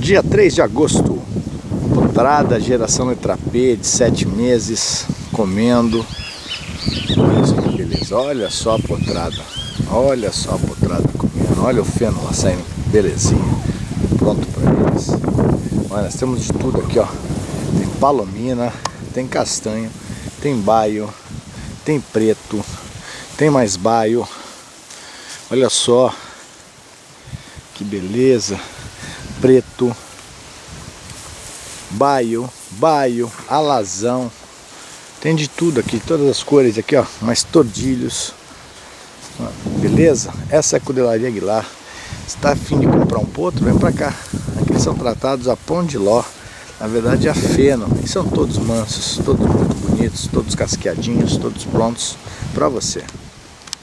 Dia 3 de agosto, potrada, geração letra P, de 7 meses, comendo. Olha que beleza, olha só a potrada, comendo, olha o feno lá saindo, belezinha, pronto para eles. Olha, nós temos de tudo aqui, ó. Tem palomina, tem castanho, tem baio, tem preto, tem mais baio. Olha só que beleza, preto, baio, alazão, tem de tudo aqui, todas as cores aqui, ó, mais tordilhos, beleza? Essa é a Cudelaria Aguilar. Se está a fim de comprar um potro, vem pra cá. Aqui eles são tratados a pão de ló, na verdade a feno, e são todos mansos, todos muito bonitos, todos casqueadinhos, todos prontos para você.